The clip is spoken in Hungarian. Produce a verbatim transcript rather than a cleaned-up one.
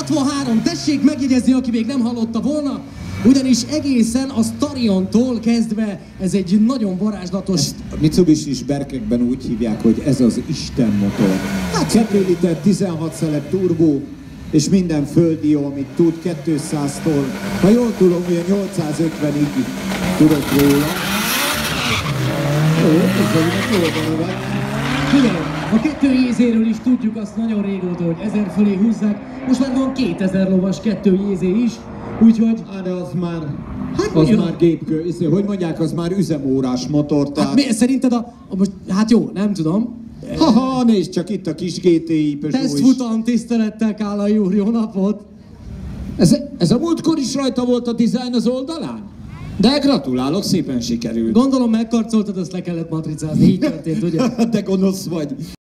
hatvanhárom, tessék megjegyezni, aki még nem hallotta volna, ugyanis egészen a Stariontól kezdve ez egy nagyon varázslatos... Ezt a Mitsubishi-s berkekben úgy hívják, hogy ez az Isten motor. Hát kettő liter, tizenhat szelep turbó, és minden földi jó, amit tud, kétszáztól, ha jól tudom, olyan nyolcszázötvenig tudok róla. Jó, ez jól van, vagy? Figyelj, a kettő jézéről is tudjuk azt nagyon régóta, hogy ezer fölé húzzák, most már van kétezer lovas kettő jézé is, úgyhogy... Hát de az már... Hát az jó. már gépkő, hogy mondják, az már üzemórás motor, tehát... Hát mi, szerinted a, a... most, hát jó, nem tudom. Haha, nézd csak itt a kis gé té i Peugeot is. Tesztfutam, tisztelettel, Kálai úr, jó napot! Ez, ez a múltkor is rajta volt a dizájn az oldalán? De gratulálok, szépen sikerült. Gondolom megkarcoltad, azt le kellett matricázni, így történt, ugye? De gonosz vagy.